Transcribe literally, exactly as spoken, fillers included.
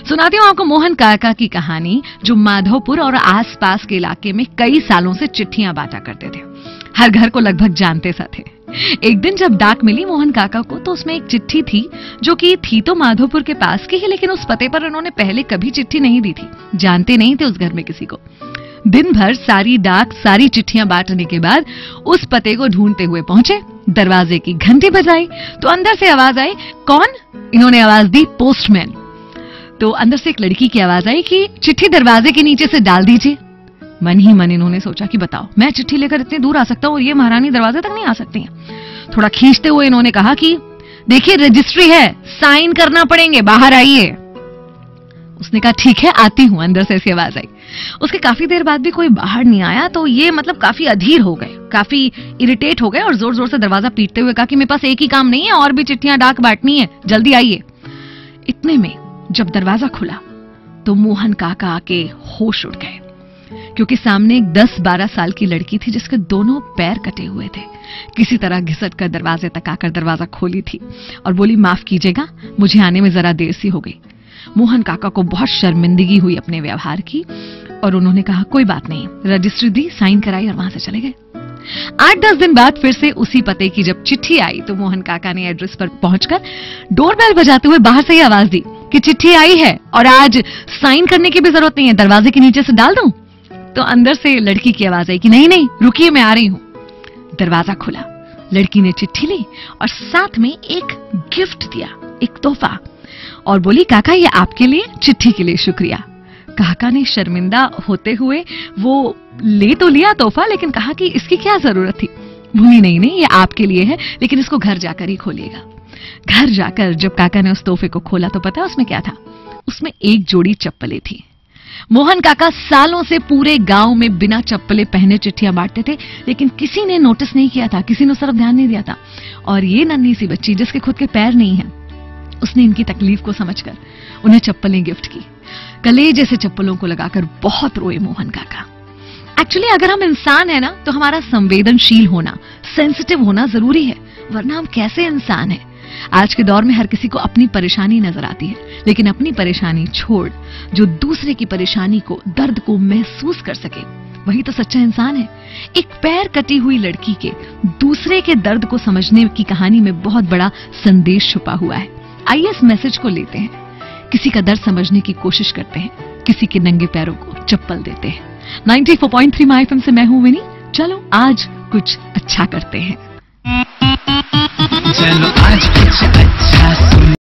सुनाती हूँ आपको मोहन काका की कहानी, जो माधोपुर और आसपास के इलाके में कई सालों से चिट्ठियां बांटा करते थे। हर घर को लगभग जानते सा थे। एक दिन जब डाक मिली मोहन काका को, तो उसमें एक चिट्ठी थी जो कि थी तो माधोपुर के पास की ही, लेकिन उस पते पर उन्होंने पहले कभी चिट्ठी नहीं दी थी, जानते नहीं थे उस घर में किसी को। दिन भर सारी डाक, सारी चिट्ठियां बांटने के बाद उस पते को ढूंढते हुए पहुंचे। दरवाजे की घंटी बजाई तो अंदर से आवाज आई, कौन? इन्होंने आवाज दी, पोस्टमैन। तो अंदर से एक लड़की की आवाज आई कि चिट्ठी दरवाजे के नीचे से डाल दीजिए। मन ही मन इन्होंने सोचा कि बताओ, मैं चिट्ठी लेकर इतनी दूर आ सकता हूं और ये महारानी दरवाजे तक नहीं आ सकती हैं। थोड़ा खींचते हुए इन्होंने कहा कि देखिए रजिस्ट्री है, साइन करना पड़ेंगे, बाहर आइए। उसने कहा ठीक है, आती हूं। अंदर से ऐसी आवाज आई। उसके काफी देर बाद भी कोई बाहर नहीं आया, तो ये मतलब काफी अधीर हो गए, काफी इरिटेट हो गए और जोर जोर से दरवाजा पीटते हुए कहा कि मेरे पास एक ही काम नहीं है, और भी चिट्ठियां डाक बांटनी है, जल्दी आइए। इतने में जब दरवाजा खुला तो मोहन काका आके होश उड़ गए, क्योंकि सामने एक दस बारह साल की लड़की थी जिसके दोनों पैर कटे हुए थे। किसी तरह घिसट कर दरवाजे तक आकर दरवाजा खोली थी और बोली, माफ कीजिएगा, मुझे आने में जरा देर सी हो गई। मोहन काका को बहुत शर्मिंदगी हुई अपने व्यवहार की और उन्होंने कहा कोई बात नहीं, रजिस्ट्री दी, साइन कराई और वहां से चले गए। आठ दस दिन बाद फिर से उसी पते की जब चिट्ठी आई तो मोहन काका ने एड्रेस पर पहुंचकर डोरबेल बजाते हुए बाहर से ही आवाज दी कि चिट्ठी आई है और आज साइन करने की भी जरूरत नहीं है, दरवाजे के नीचे से डाल दूं। तो अंदर से लड़की की आवाज आई कि नहीं नहीं रुकिए, मैं आ रही हूं। दरवाजा खुला, लड़की ने चिट्ठी ली और साथ में एक गिफ्ट दिया, एक तोहफा, और बोली काका ये आपके लिए, चिट्ठी के लिए शुक्रिया। काका ने शर्मिंदा होते हुए वो ले तो लिया तोहफा, लेकिन कहा कि इसकी क्या जरूरत थी। बोली नहीं नहीं, ये आपके लिए है, लेकिन इसको घर जाकर ही खोलिएगा। घर जाकर जब काका ने उस तोहफे को खोला तो पता उसमें क्या था? उसमें एक जोड़ी चप्पलें थी। मोहन काका सालों से पूरे गांव में बिना चप्पले पहने चिट्ठियां बांटते थे, लेकिन किसी ने नोटिस नहीं किया था, किसी ने उस तरफ ध्यान नहीं दिया था। और ये नन्ही सी बच्ची जिसके खुद के पैर नहीं है, उसने इनकी तकलीफ को समझकर उन्हें चप्पलें गिफ्ट की। कलेजे से चप्पलों को लगाकर बहुत रोए मोहन काका। एक्चुअली अगर हम इंसान है ना, तो हमारा संवेदनशील होना, सेंसिटिव होना जरूरी है, वरना हम कैसे इंसान हैं। आज के दौर में हर किसी को अपनी परेशानी नजर आती है, लेकिन अपनी परेशानी छोड़ जो दूसरे की परेशानी को, दर्द को महसूस कर सके, वही तो सच्चा इंसान है। एक पैर कटी हुई लड़की के दूसरे के दर्द को समझने की कहानी में बहुत बड़ा संदेश छुपा हुआ है। आइए इस मैसेज को लेते हैं, किसी का दर्द समझने की कोशिश करते हैं, किसी के नंगे पैरों को चप्पल देते हैं। Ninety four point three My FM से मैं हूं विनी। चलो आज कुछ अच्छा करते हैं। चलो आज कुछ अच्छा